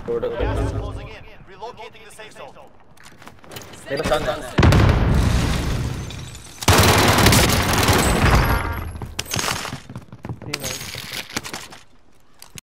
Burada Gas is burada. closing in. Relocating the safe zone. Meron sana.